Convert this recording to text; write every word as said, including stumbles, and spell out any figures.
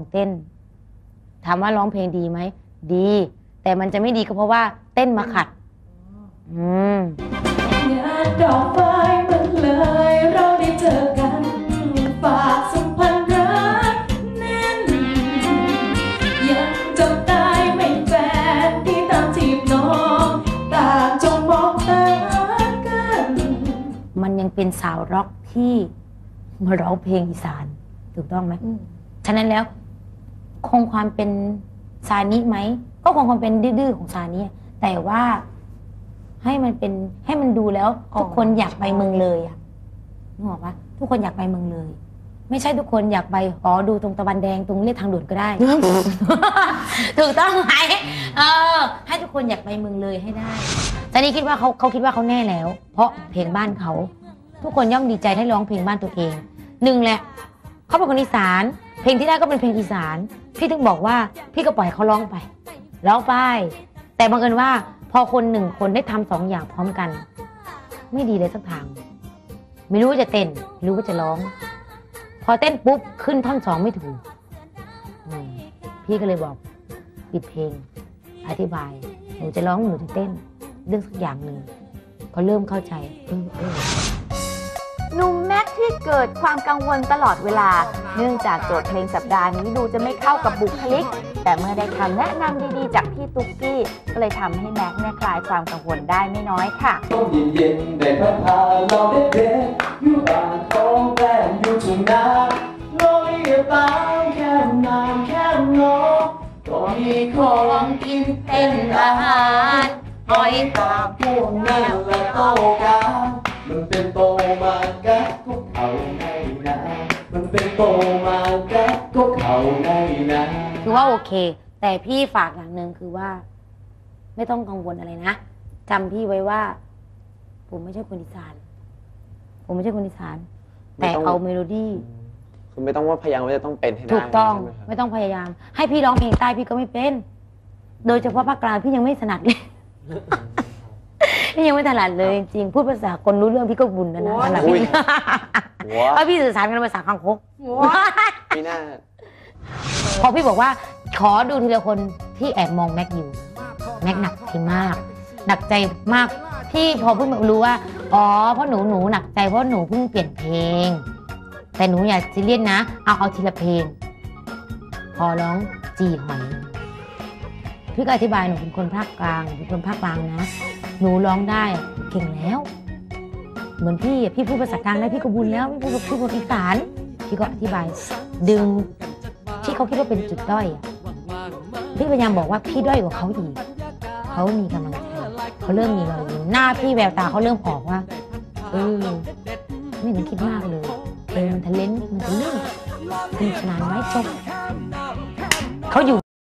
เต้นถามว่าร้องเพลงดีไหมดีแต่มันจะไม่ดีก็เพราะว่าเต้นมาขัดอืมงานดอกไม้มันเลยเราได้เจอกันฝากสัมพันธ์รักแน่นยังจำได้ไม่แฟนที่ตามจีบน้องต่างจงมองตากันมันยังเป็นสาวร็อกที่มาร้องเพลงอีสานถูกต้องไหมฉะนั้นแล้วคงความเป็นซานิไหมก็คงความเป็นดื้อๆของซานิแต่ว่าให้มันเป็นให้มันดูแล้วทุกคนอยากไปเมืองเลยอ่ะนึกออกปะทุกคนอยากไปเมืองเลยไม่ใช่ทุกคนอยากไปอ๋อดูตรงตะวันแดงตรงเรียบทางด่วนก็ได้ ถูกต้องไหมเออให้ทุกคนอยากไปเมืองเลยให้ได้ซานิคิดว่าเขาเขาคิดว่าเขาแน่แล้วเพราะเพลงบ้านเขาทุกคนย่อมดีใจให้ร้องเพลงบ้านตัวเองหนึ่งแหละเขาเป็นคนอีสานเพลงที่ได้ก็เป็นเพลงอีสานพี่ถึงบอกว่าพี่ก็ปล่อยเขาร้องไปร้องไปแต่บังเอิญว่าพอคนหนึ่งคนได้ทำสองอย่างพร้อมกันไม่ดีเลยสักทางไม่รู้ว่าจะเต้นไม่รู้ว่าจะร้องพอเต้นปุ๊บขึ้นท่อนสองไม่ถูกพี่ก็เลยบอกปิดเพลงอธิบายหนูจะร้องหนูจะเต้นเรื่องสักอย่างหนึ่งเขาเริ่มเข้าใจเออเออหนุ่มแม็กที่เกิดความกังวลตลอดเวลาเนื่องจากโจทย์เพลงสัปดาห์นี้ดูจะไม่เข้ากับบุคลิกแต่เมื่อได้คำแนะนำดีๆจากพี่ตุ๊กกี้ก็เลยทำให้แม็กเนี่ยคลายความกังวลได้ไม่น้อยค่ะต้มเย็นๆได้พัดพาเราเด็กๆอยู่บ้านของแฟนอยู่ทุ่งนาลอยตามแค่น้ำแค่น้องก็มีของกินเป็นอาหารหอยตาพวกนั้นและโตกันมันเป็นโตมากัดก็เขาในนามันเป็นโตมากัดก็เขาในนาคือว่าโอเคแต่พี่ฝากอย่างหนึ่งคือว่าไม่ต้องกังวลอะไรนะจำพี่ไว้ว่าผมไม่ใช่คนอีสานผมไม่ใช่คนอีสานแต่เอาเมโลดี้คือไม่ต้องว่าพยายามว่าจะต้องเป็นให้ได้ถูกต้องไม่ต้องพยายามให้พี่ร้องเพลงใต้พี่ก็ไม่เป็นโดยเฉพาะภาคกลางพี่ยังไม่ถนัดเลยพี่ยังไม่ถนัดเลยจริงพูดภาษาคนรู้เรื่องพี่ก็บุญนะนะถนัดพี่เพราะพี่สื่อสารกันภาษาคังคกพี่น่าพอพี่บอกว่าขอดูทีละคนพี่แอบมองแม็กอยู่แม็กหนักใจมากหนักใจมากพี่พอเพิ่งรู้ว่าอ๋อเพราะหนูหนูหนักใจเพราะหนูเพิ่งเปลี่ยนเพลงแต่หนูอย่าซีเรียสนะเอาเอาทีละเพลงพอร้องจีหอยพี่ก็อธิบายหนูเป็นคนภาคกลางเป็นคนภาคกลางนะหนูร้องได้เก่งแล้วเหมือนพี่พี่พูดภาษากลางได้พี่ก็บุญแล้วพี่พูดพูดภาษาอีสานพี่ก็อธิบายดึงที่เขาคิดว่าเป็นจุดด้อยพี่พยายามบอกว่าพี่ด้อยกว่าเขาอีกเขามีกำลังใจเขาเริ่มมีรอยยิ้มหน้าพี่แววตาเขาเริ่มออกว่าเออไม่ต้องคิดมากเลยเออมันทะเลนมันทะลึ่งสนุกสนานไว้จบเขาอยู่